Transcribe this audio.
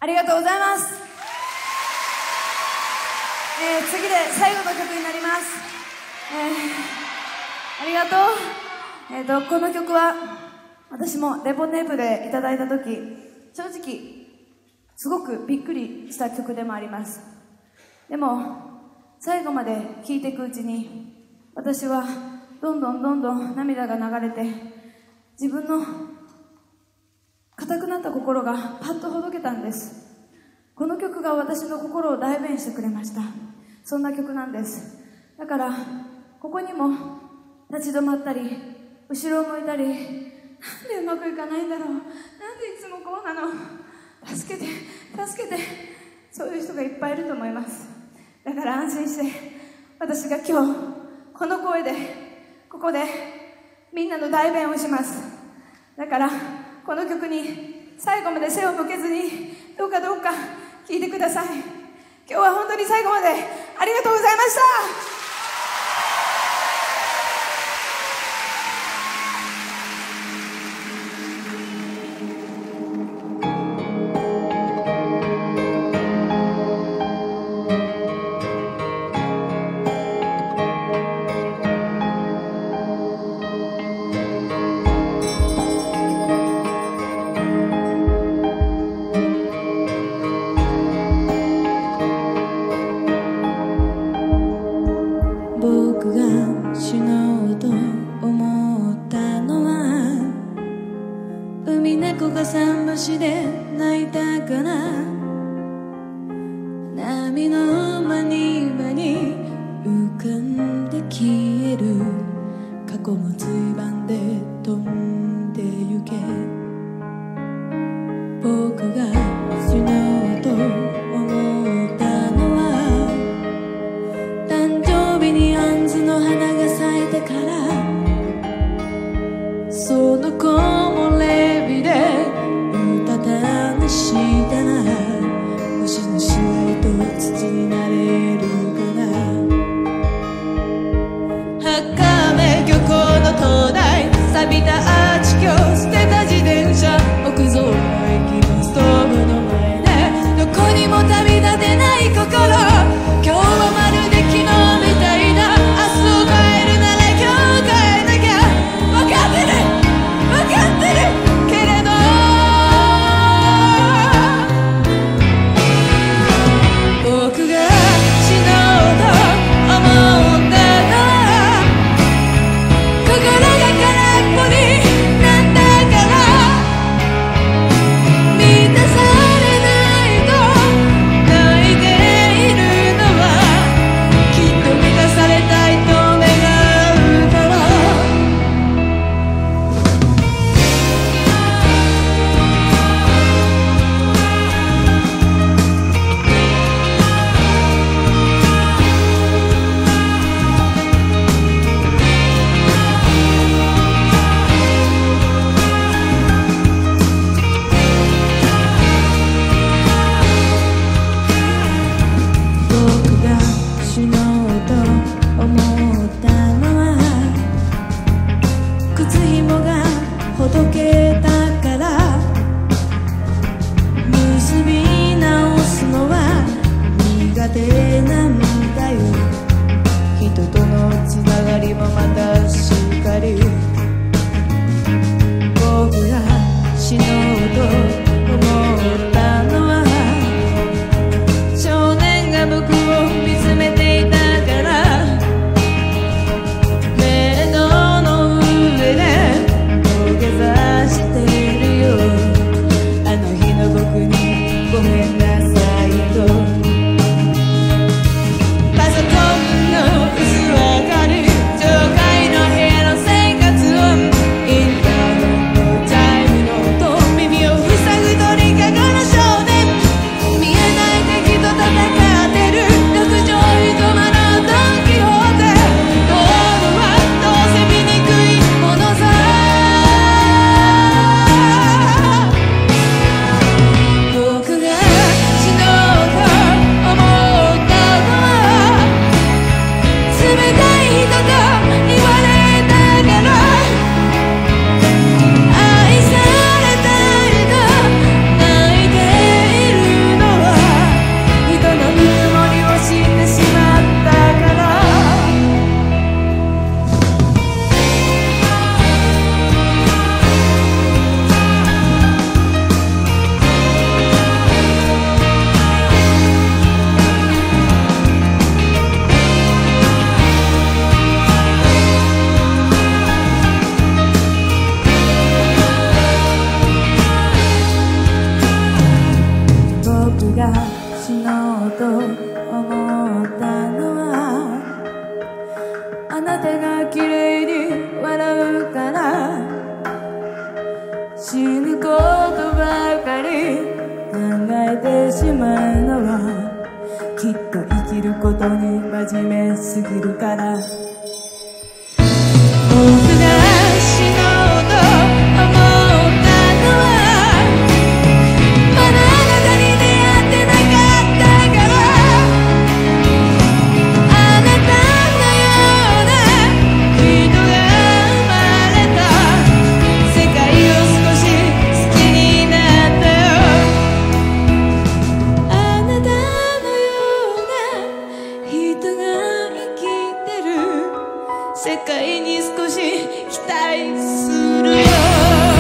ありがとうございます。次で最後の曲になります。ありがとう。この曲は私もレポネープでいただいた時、正直すごくびっくりした曲でもあります。でも最後まで聴いていくうちに、私はどんどん涙が流れて、自分の硬くなった心がパッとほどけたんです。この曲が私の心を代弁してくれました。そんな曲なんです。だからここにも立ち止まったり、後ろを向いたり、なんでうまくいかないんだろう、なんでいつもこうなの、助けて助けて、そういう人がいっぱいいると思います。だから安心して、私が今日この声でここでみんなの代弁をします。だからこの曲に最後まで背を向けずに、どうか聴いてください。今日は本当に最後までありがとうございました。 僕が死のうと思ったのは、海猫が桟橋で泣いたから。波の間に浮かんで消える過去もついばんで飛んでゆけ。僕が死のうと思ったのは、誕生日に杏の花が咲いてから。その木漏れ日でうたた寝したなら、星のしわりと土になれるかな。赤目漁港の灯台、錆びたアーチ橋、捨てた自転車、木造の駅のストーブの前で、どこにも旅立てない心。今日はまるで昨日みたいな、明日を変えるなら今日変えなきゃ。分かってるけれど、僕が死のうと思ったのは、心が空っぽになんだかぬことばかり考えてしまうのはきっと生きることに真面目すぎるから僕が死のうと思ったのはまだあなたに出会ってなかったからあなたのような人が生まれた世界を少し好きになったよあなたのような人が生きてる世界に少し期待するよ